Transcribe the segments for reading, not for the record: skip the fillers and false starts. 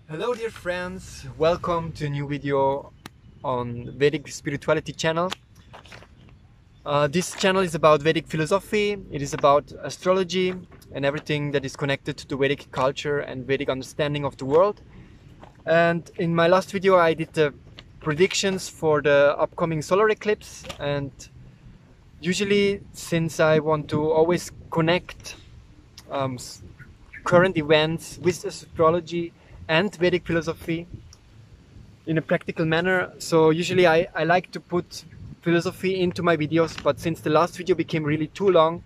Hello dear friends, welcome to a new video on Vedic spirituality channel. This channel is about Vedic philosophy, it is about astrology and everything that is connected to the Vedic culture and Vedic understanding of the world. And in my last video I did the predictions for the upcoming solar eclipse, and usually, since I want to always connect current events with astrology and Vedic philosophy in a practical manner, so usually I like to put philosophy into my videos, but since the last video became really too long,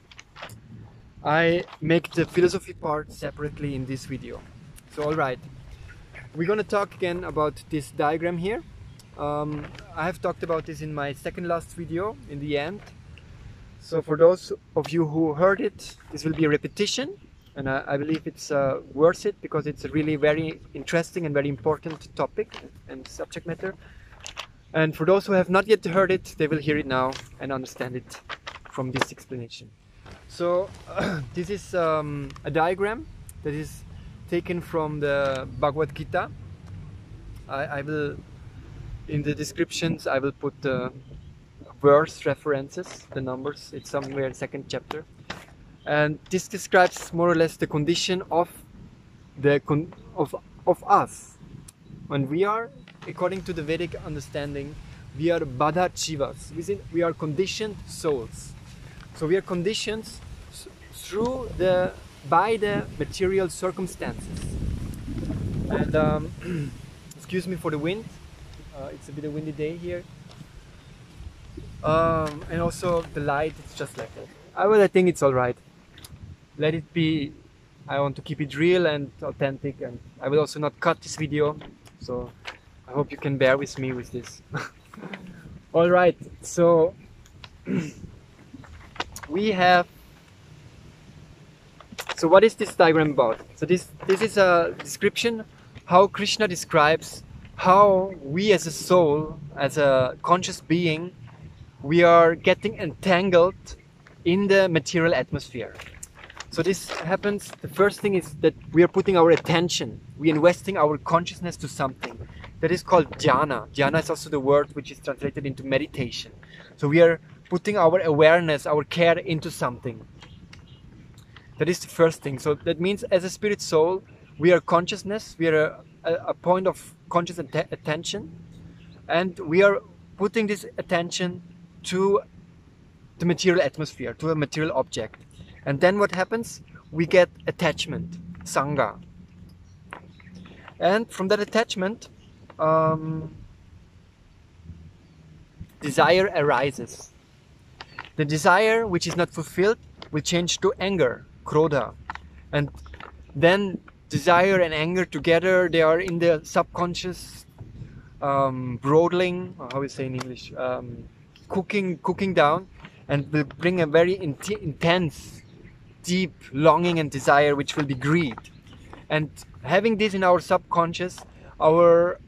I make the philosophy part separately in this video. So alright, we're gonna talk again about this diagram here. I have talked about this in my second last video in the end, so for those of you who heard it, this will be a repetition. And I believe it's worth it because it's a really very interesting and very important topic and subject matter. And for those who have not yet heard it, they will hear it now and understand it from this explanation. So this is a diagram that is taken from the Bhagavad-Gita. I will, in the descriptions, I will put the verse references, the numbers. It's somewhere in second chapter. And this describes more or less the condition of us. When we are, according to the Vedic understanding, we are baddha jivas. We are conditioned souls. So we are conditioned by the material circumstances. And excuse me for the wind. It's a bit of a windy day here. And also the light. It's just like that. I think it's all right. Let it be. I want to keep it real and authentic, and I will also not cut this video, so I hope you can bear with me with this. Alright, so we have, so what is this diagram about? So this is a description how Krishna describes how we as a soul, as a conscious being, we are getting entangled in the material atmosphere. So this happens, the first thing is that we are putting our attention, we are investing our consciousness to something. That is called dhyāna. Dhyāna is also the word which is translated into meditation. So we are putting our awareness, our care into something. That is the first thing. So that means as a spirit soul, we are consciousness, we are a point of conscious attention, and we are putting this attention to the material atmosphere, to a material object. And then what happens? We get attachment, saṅgā. And from that attachment, desire arises. The desire which is not fulfilled will change to anger, krodha. And then desire and anger together, they are in the subconscious, broiling, or how we say in English, cooking down, and will bring a very intense, deep longing and desire, which will be greed. And having this in our subconscious, our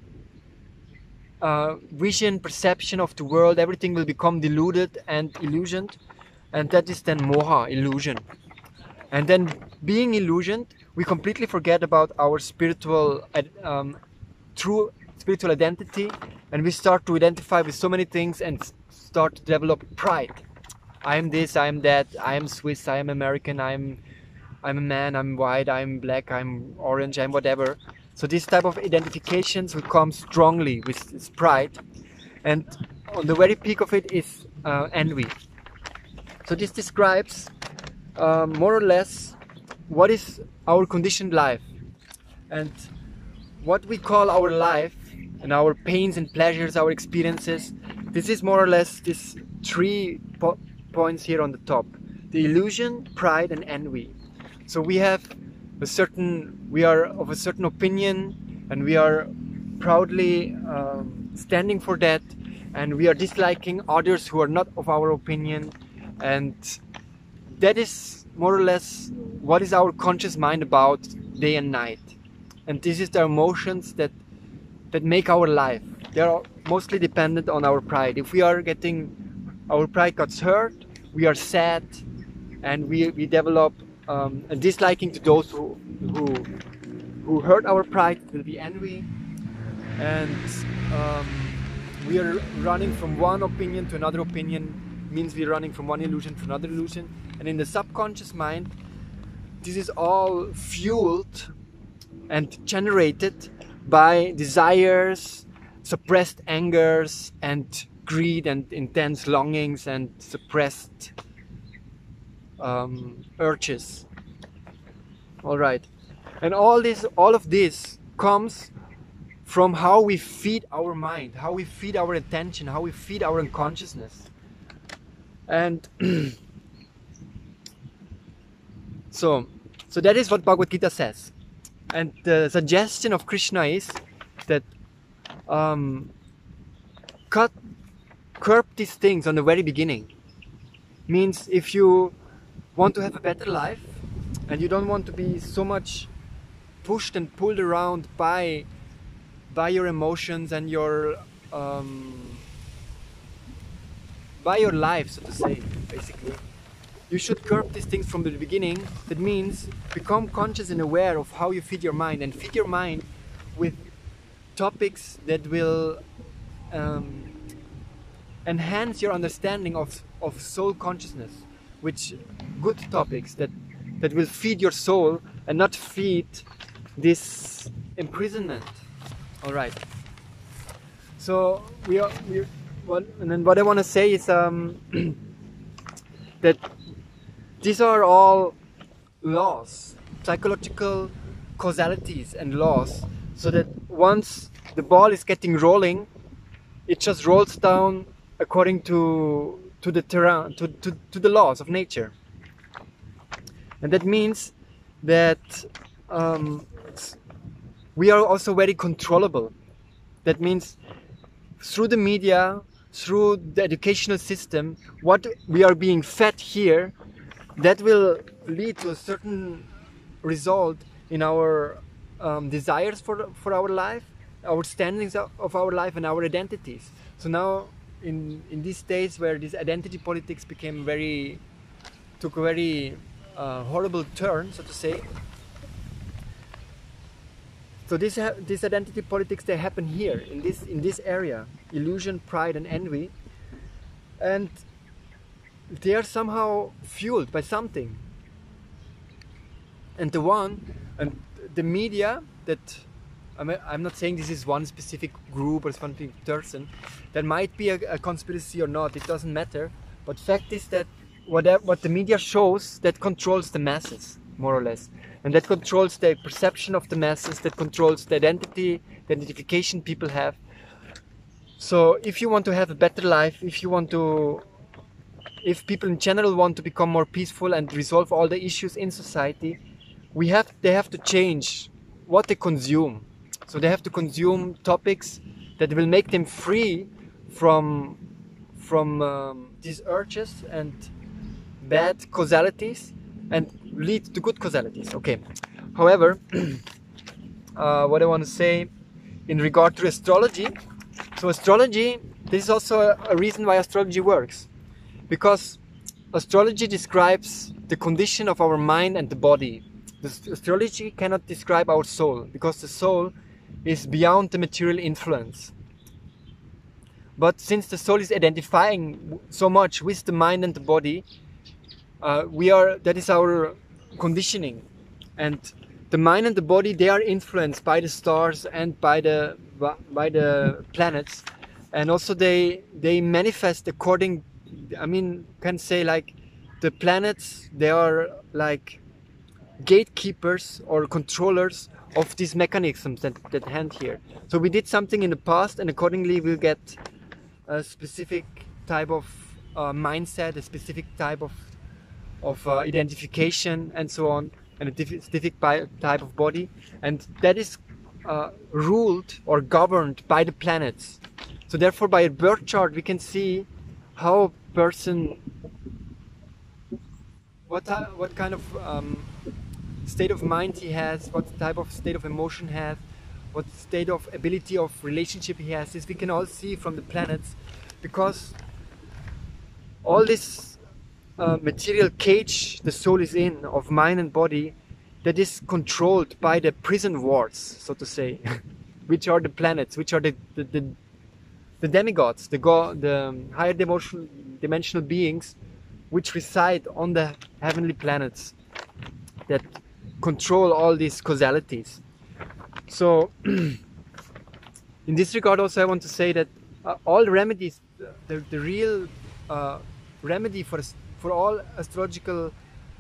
vision, perception of the world, everything will become deluded and illusioned, and that is then moha, illusion. And then being illusioned, we completely forget about our spiritual true spiritual identity, and we start to identify with so many things and start to develop pride. I am this, I am that, I am Swiss, I am American, I'm a man, I'm white, I'm black, I'm orange, I'm whatever. So this type of identifications will come strongly with this pride, and on the very peak of it is envy. So this describes more or less what is our conditioned life, and what we call our life and our pains and pleasures, our experiences. This is more or less this three points here on the top: the illusion, pride, and envy. So we are of a certain opinion, and we are proudly standing for that, and we are disliking others who are not of our opinion, and that is more or less what is our conscious mind about day and night. And this is the emotions that make our life. They are mostly dependent on our pride. If we are our pride gets hurt, we are sad, and we develop a disliking to those who who hurt our pride, it will be envy, and we are running from one opinion to another opinion, means we're running from one illusion to another illusion. And in the subconscious mind, this is all fueled and generated by desires, suppressed angers, and greed, and intense longings, and suppressed urges. All right, and all of this comes from how we feed our mind, how we feed our attention, how we feed our unconsciousness. And so that is what Bhagavad-Gita says. And the suggestion of Krishna is that curb these things on the very beginning. Means if you want to have a better life and you don't want to be so much pushed and pulled around by your emotions and your life, so to say, basically, you should curb these things from the beginning. That means become conscious and aware of how you feed your mind, and feed your mind with topics that will enhance your understanding of soul consciousness, which good topics that will feed your soul and not feed this imprisonment. All right. So and then what I want to say is that these are all laws, psychological causalities and laws, so that once the ball is getting rolling, it just rolls down according to the terrain, to the laws of nature. And that means that we are also very controllable. That means through the media, through the educational system, what we are being fed here, that will lead to a certain result in our desires for our life, our standings of our life, and our identities. So now in these days where this identity politics took a very horrible turn, so to say. So this identity politics, they happen here in this area, illusion, pride, and envy, and they are somehow fueled by something. And the media, that I'm not saying this is one specific group or one specific person. There might be a conspiracy or not. It doesn't matter. But fact is that what the media shows, that controls the masses, more or less. And that controls the perception of the masses, that controls the identification people have. So if you want to have a better life, if people in general want to become more peaceful and resolve all the issues in society, they have to change what they consume. So they have to consume topics that will make them free from these urges and bad causalities, and lead to good causalities. Okay. However, what I want to say in regard to astrology. So astrology, this is also a reason why astrology works. Because astrology describes the condition of our mind and the body. Astrology cannot describe our soul, because the soul is beyond the material influence. But since the soul is identifying so much with the mind and the body, that is our conditioning. And the mind and the body, they are influenced by the stars and by the planets, and also they manifest according, can say like the planets, they are like gatekeepers or controllers of these mechanisms that hand here. So we did something in the past, and accordingly we'll get a specific type of mindset, a specific type of identification, and so on, and a specific type of body, and that is ruled or governed by the planets. So therefore, by a birth chart, we can see how a person, what kind of state of mind he has, what type of state of emotion he has, what state of ability of relationship he has. This we can all see from the planets, because all this material cage the soul is in, of mind and body, that is controlled by the prison wards, so to say, which are the planets, which are the demigods, the higher dimensional beings, which reside on the heavenly planets that control all these causalities. So in this regard also I want to say that all remedies, the real remedy for all astrological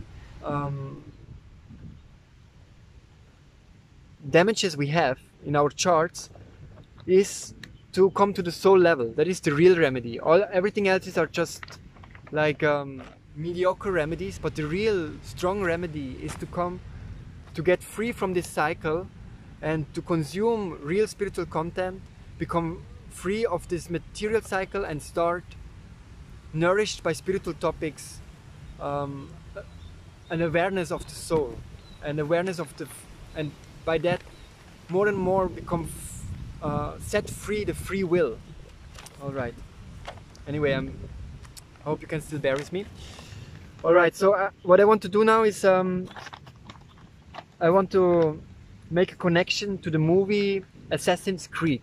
damages we have in our charts is to come to the soul level. That is the real remedy. Everything else are just like mediocre remedies, but the real strong remedy is to get free from this cycle and to consume real spiritual content, become free of this material cycle and start nourished by spiritual topics, an awareness of the soul, an awareness of and by that more and more become set free the free will. All right. Anyway, I hope you can still bear with me. All right. So what I want to do now is I want to make a connection to the movie Assassin's Creed.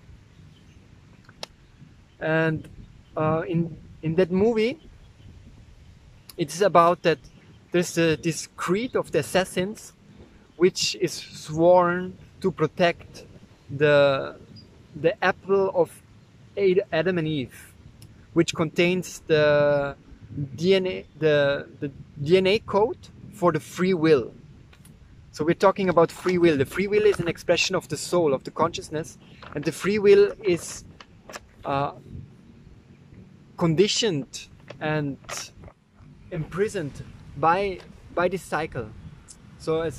And in that movie, it's about that there's this creed of the assassins, which is sworn to protect the apple of Adam and Eve, which contains the DNA code for the free will. So we're talking about free will. The free will is an expression of the soul, of the consciousness, and the free will is conditioned and imprisoned by this cycle. So as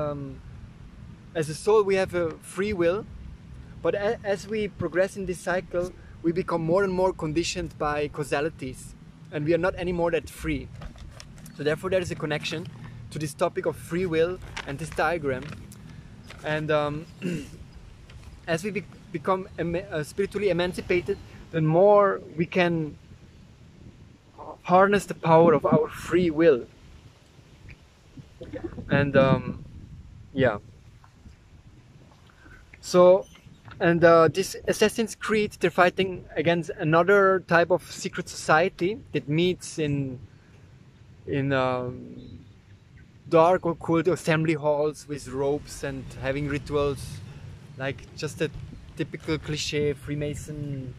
a soul we have a free will, but as we progress in this cycle we become more and more conditioned by causalities, and we are not anymore that free. So therefore there is a connection to this topic of free will and this diagram. And as we become spiritually emancipated, then more we can harness the power of our free will. And yeah. So, and this Assassin's Creed, they're fighting against another type of secret society that meets in dark occult assembly halls with ropes and having rituals, like just a typical cliche Freemason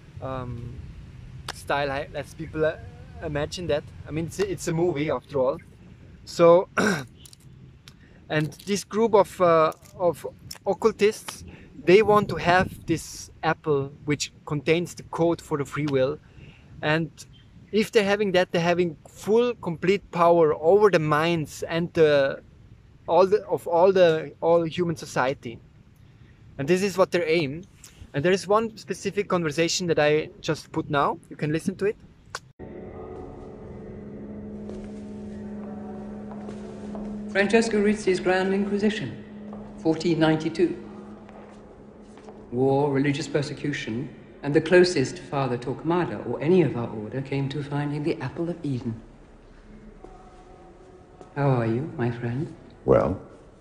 style. Let's people imagine that. I mean, it's a movie after all. So, and this group of occultists, they want to have this apple which contains the code for the free will, and if they're having that, they're having full, complete power over the minds and all human society. And this is what their aim. And there is one specific conversation that I just put now. You can listen to it. Francesco Rizzi's Grand Inquisition, 1492. War, religious persecution, and the closest Father Torquemada or any of our order came to finding the apple of Eden. How are you, my friend? Well,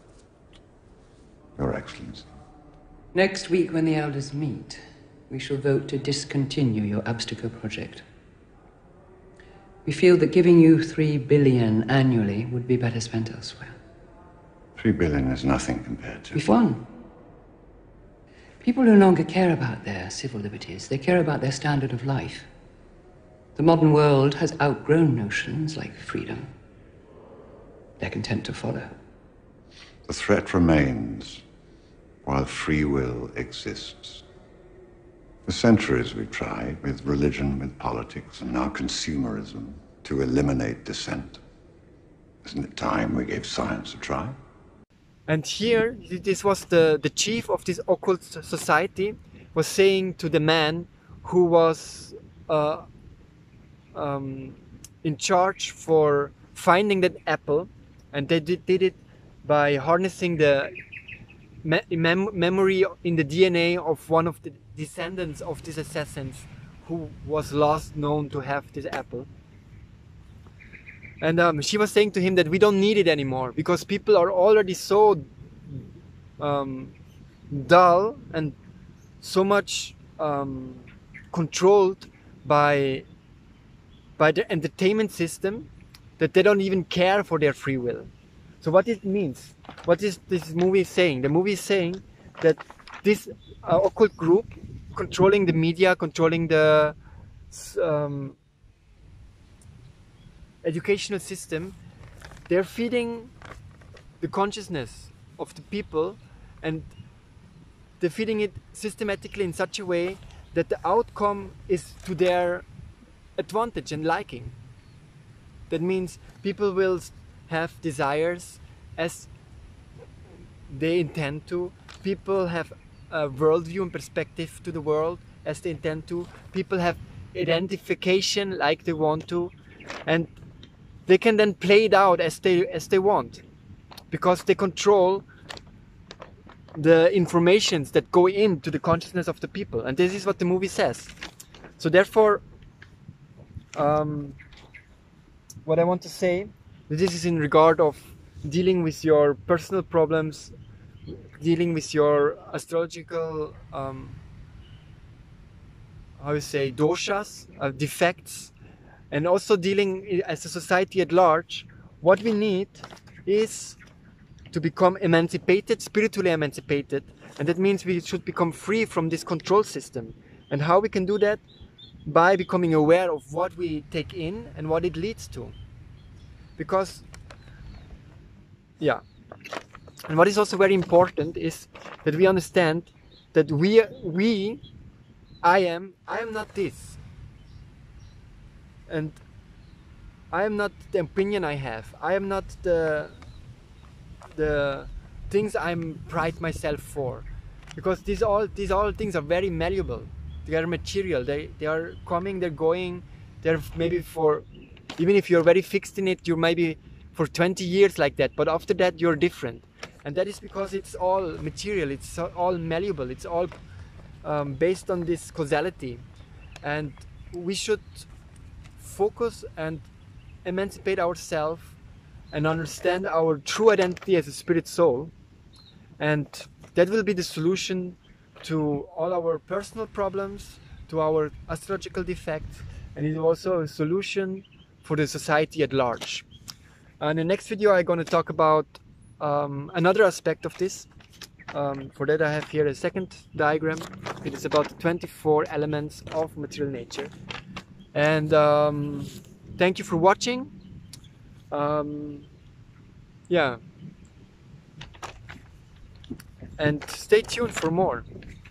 Your Excellency. Next week, when the elders meet, we shall vote to discontinue your Abstergo project. We feel that giving you 3 billion annually would be better spent elsewhere. 3 billion is nothing compared to... We've won. People no longer care about their civil liberties. They care about their standard of life. The modern world has outgrown notions like freedom. They're content to follow. The threat remains while free will exists. For centuries we've tried, with religion, with politics, and now consumerism, to eliminate dissent. Isn't it time we gave science a try? And here, this was the chief of this occult society was saying to the man who was in charge for finding that apple, and they did it by harnessing the memory in the DNA of one of the descendants of these assassins who was last known to have this apple. And she was saying to him that we don't need it anymore because people are already so dull and so much controlled by the entertainment system that they don't even care for their free will. So what it means, what is this movie saying? The movie is saying that this occult group controlling the media, controlling the educational system, they're feeding the consciousness of the people, and they're feeding it systematically in such a way that the outcome is to their advantage and liking. That means people will have desires as they intend to. People have a worldview and perspective to the world as they intend to. People have identification like they want to, and they can then play it out as they want, because they control the informations that go into the consciousness of the people. And this is what the movie says. So therefore, what I want to say, this is in regard of dealing with your personal problems, dealing with your astrological how you say, doshas, defects, and also dealing as a society at large. What we need is to become emancipated, spiritually emancipated, and that means we should become free from this control system. And how we can do that? By becoming aware of what we take in and what it leads to. Because, yeah, and what is also very important is that we understand that I am not this, and I am not the opinion I have, I am not the things I'm pride myself for, because these all things are very malleable. They are material, they are coming, they're going, they're maybe for, even if you're very fixed in it, you might be for 20 years like that, but after that you're different. And that is because it's all material, it's all malleable, it's all based on this causality. And we should focus and emancipate ourselves and understand our true identity as a spirit soul, and that will be the solution to all our personal problems, to our astrological defects, and it's also a solution for the society at large. In the next video I'm going to talk about another aspect of this. For that I have here a second diagram. It is about the 24 elements of material nature. And thank you for watching. Yeah, and stay tuned for more.